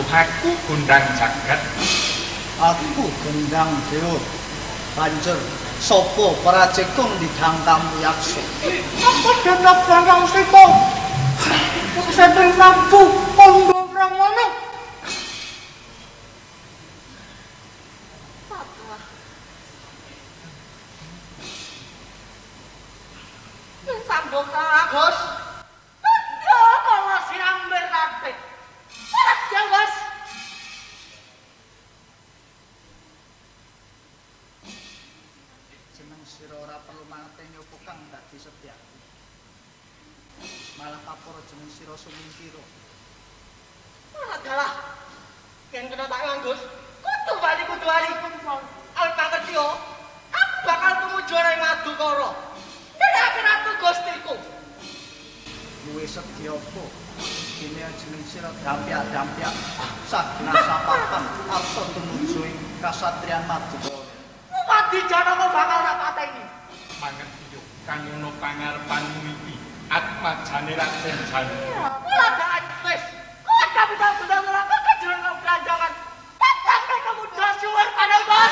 Aku Gundang Jagat. Aku Gendang Dewa. Banjur sapa prajekung didang kamu yaksa? Apa dadak Bambang Sita? Setring Prabu Kandha Pramana. Sambung Agus. Tanda kala siamber nanti. Ya, Mas. Jeneng sira ora perlu mangete nyopo kang dadi setyaki. Malah kapura jeneng sira sumingkira. Adalah. Yen kena tak nganggus. Kudu bali. Alpa ngerti yo. Aku bakal tumuju ning Madukara. Nerake ratu Gustiku. Luwe sedya apa? Dene jeneng sira dampyak-dampyak sagna sapapan arsa tumuju ing kasatriyan Madukara. Wadi Janaka bakal tak pateni. Mangerti yo kang ono pangarepanmu iki. Atmajane Raden Jani. Ladaan wis. Kok kapital sudah melakukan kejuran keranjangan. Tetapi kamu sudah suwer pada Mas.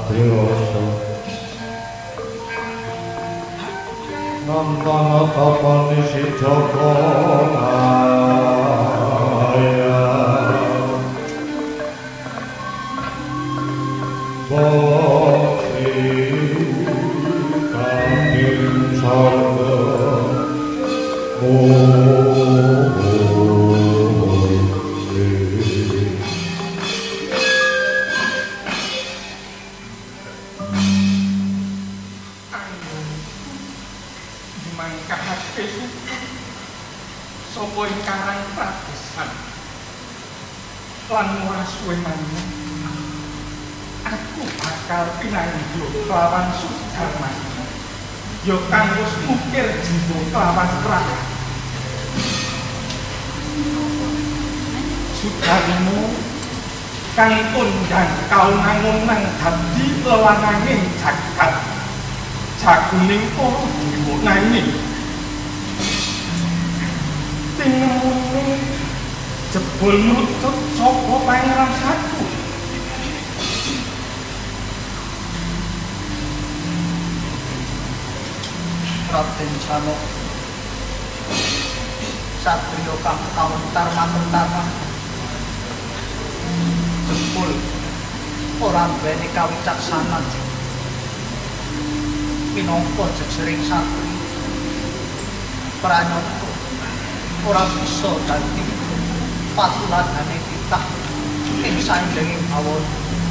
satriyoso nantana tapani sidaka aya bakti kambing sarga mangkahake suku sapa ingkang pradesan lan ora suwe maneh aku bakal pinanggih kelawan Sudarman ya kanggo mukir jiwa kelawan rakyat Sudarmo kang kondang kaunangan dadi lewananging jagat jaguning para dewa nanging tingemune jebul nutut sapa pangeran satu Raden Jano satriya kang kawentar matentarma jebul ora duweni kawicaksanan minangka jejering satri pranyata ora bisa dadi patuladane titah ing sandhenging awon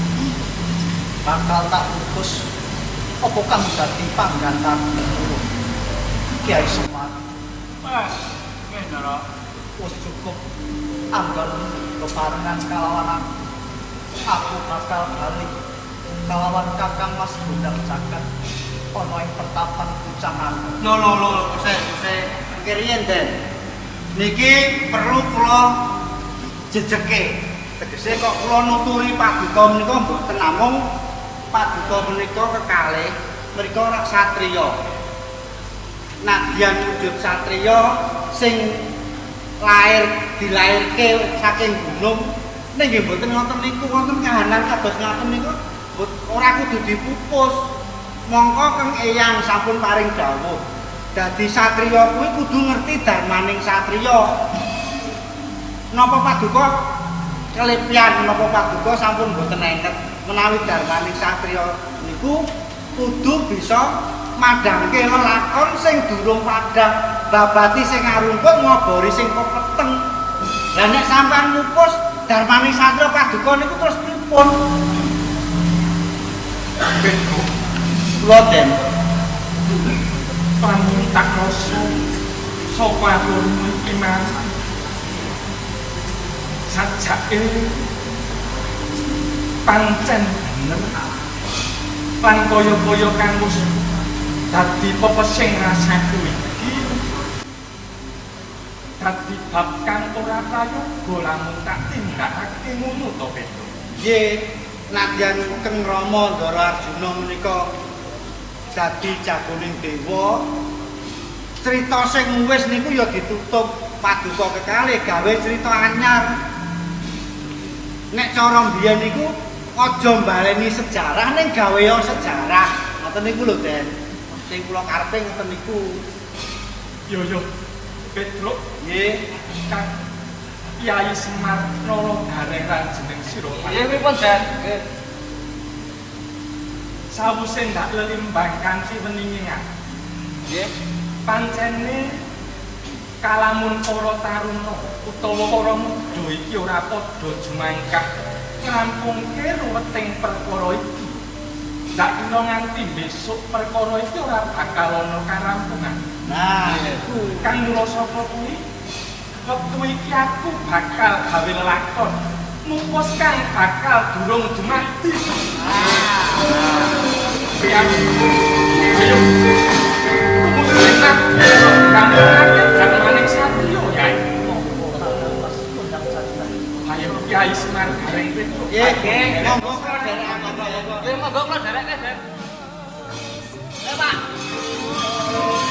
bakal tak utus apa kang dadi panggantar Kiai Semar. Mas, ngendara Wis cukup anggal bebarengan kalawan aku bakal balik kalawan Kakang Mas Bundang Jagat ana ing pertapan Kucangan. Lho, saya kiriyen Den. Niki perlu kula jejeke. Tegese kok kula nuturi paduka menika mboten namung paduka menika kekalih mriku rak satriya. Nadyan wujud satriya sing dilairke saking gunung ning nggih mboten wonten niku wonten kahanan kados ngaten niku ora kudu dipupus. Mongko kang eyang sampun paring dawuh. Dadi satriya kuwi kudu ngerti darmaning satriya. Napa paduka kelepyan napa paduka sampun mboten enget menawi darmaning satriya niku kudu bisa madhangke lelakon sing durung padhang, babati sing arumput ngobori sing pepeteng. Lah nek sampean mupus darmaning satriya paduka niku terus pripun? Beto Loden pamuntak rasa saka alurmu iki Mas sajake pancen bener lan kaya-kaya kang wis dadi pepesing rasaku iki dadi bab kang ora prayoga lamun tak tindakake ngono to Beto. nggih nadyan Keng Rama Ndara Arjuna menika dadi jagoning dewa. Crita sing wis niku ya ditutup paduka kekalih gawe crita anyar. Nek cara mbiyen niku aja mbaleni sejarah ning gawe sejarah. Ngoten niku lho, Den. Sing kula karepe ngoten niku. Yo Petruk Nggih. Kang Kyai Semar Nolo Gareng Ranjeneng Sira. Nggih pripun, Den? Nggih. Sawise ndak lelimbang kanthi weningingan. Nggih. Pancene kalamun para taruna utawa para muda iki ora padha jumangkah ngrampungke ruweting perkara iki. Ndak kira nganti besok perkara iki ora bakal ana karampungan. Nah, Kang Nula sapa kuwi? Wektu iki aku bakal gawe lelakon. Mupus kang bakal durung dumadi. Biar ayo. Kemudian kamu jangan maning satriya ya. Ayo Kyai Semar Gareng Petruk. nggih, monggo kula derek. Nggih, monggo kula derek, Den. Pak.